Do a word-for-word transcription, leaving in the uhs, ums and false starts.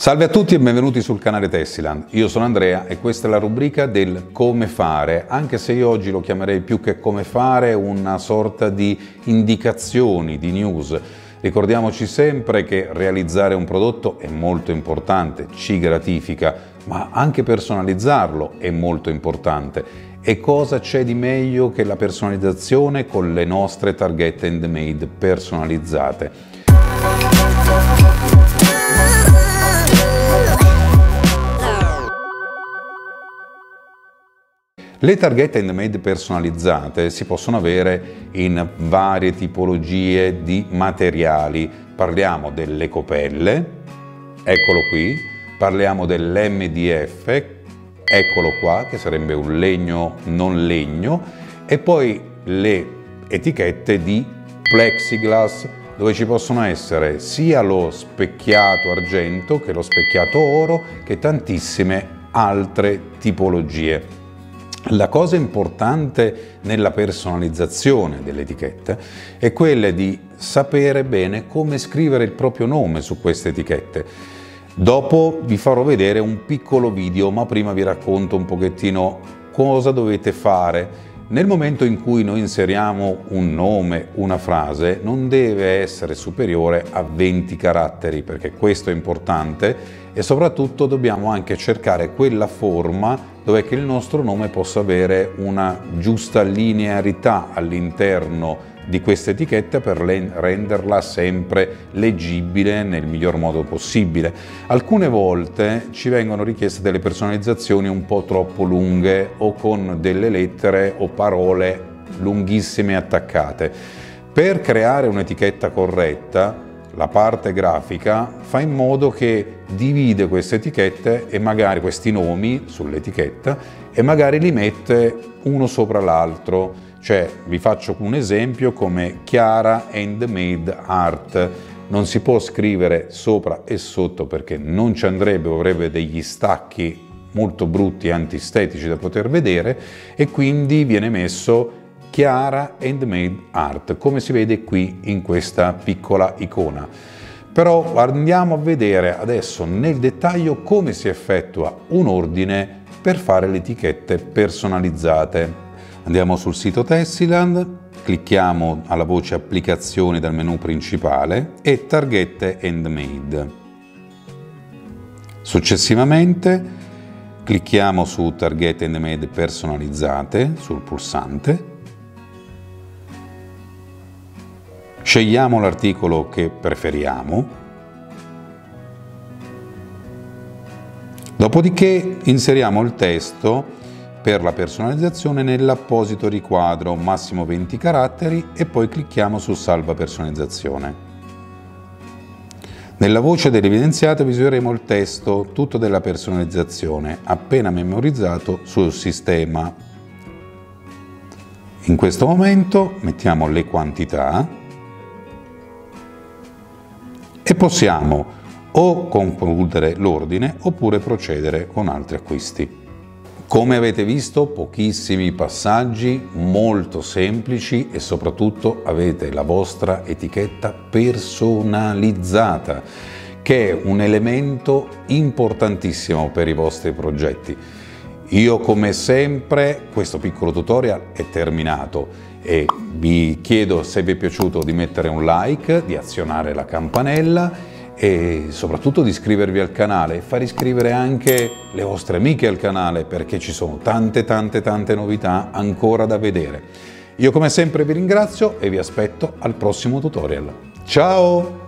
Salve a tutti e benvenuti sul canale Tessiland. Io sono Andrea e questa è la rubrica del come fare, anche se io oggi lo chiamerei più che come fare una sorta di indicazioni, di news. Ricordiamoci sempre che realizzare un prodotto è molto importante, ci gratifica, ma anche personalizzarlo è molto importante. E cosa c'è di meglio che la personalizzazione con le nostre targhette handmade personalizzate? Le targhette handmade personalizzate si possono avere in varie tipologie di materiali. Parliamo delle copelle, eccolo qui, parliamo dell'M D F, eccolo qua, che sarebbe un legno non legno, e poi le etichette di plexiglass, dove ci possono essere sia lo specchiato argento che lo specchiato oro, che tantissime altre tipologie. La cosa importante nella personalizzazione delle etichette è quella di sapere bene come scrivere il proprio nome su queste etichette. Dopo vi farò vedere un piccolo video, ma prima vi racconto un pochettino cosa dovete fare. Nel momento in cui noi inseriamo un nome, una frase, non deve essere superiore a venti caratteri, perché questo è importante, e soprattutto dobbiamo anche cercare quella forma dove che il nostro nome possa avere una giusta linearità all'interno di questa etichetta per renderla sempre leggibile nel miglior modo possibile. Alcune volte ci vengono richieste delle personalizzazioni un po' troppo lunghe o con delle lettere o parole lunghissime attaccate. Per creare un'etichetta corretta, la parte grafica fa in modo che divide queste etichette e magari questi nomi sull'etichetta e magari li mette uno sopra l'altro. Cioè, vi faccio un esempio come Chiara Handmade Art. Non si può scrivere sopra e sotto perché non ci andrebbe, avrebbe degli stacchi molto brutti e antistetici da poter vedere, e quindi viene messo Chiara Handmade Art, come si vede qui in questa piccola icona. Però andiamo a vedere adesso nel dettaglio come si effettua un ordine per fare le etichette personalizzate. Andiamo sul sito Tessiland, clicchiamo alla voce applicazioni dal menu principale e targhette handmade. Successivamente clicchiamo su targhette handmade personalizzate sul pulsante. Scegliamo l'articolo che preferiamo. Dopodiché inseriamo il testo per la personalizzazione nell'apposito riquadro, massimo venti caratteri, e poi clicchiamo su Salva personalizzazione. Nella voce dell'evidenziato visualizzeremo il testo tutto della personalizzazione appena memorizzato sul sistema. In questo momento mettiamo le quantità e possiamo o concludere l'ordine oppure procedere con altri acquisti. Come avete visto, pochissimi passaggi, molto semplici, e soprattutto avete la vostra etichetta personalizzata, che è un elemento importantissimo per i vostri progetti. Io, come sempre, questo piccolo tutorial è terminato e vi chiedo, se vi è piaciuto, di mettere un like, di azionare la campanella e soprattutto di iscrivervi al canale e far iscrivere anche le vostre amiche al canale, perché ci sono tante tante tante novità ancora da vedere. Io come sempre vi ringrazio e vi aspetto al prossimo tutorial. Ciao!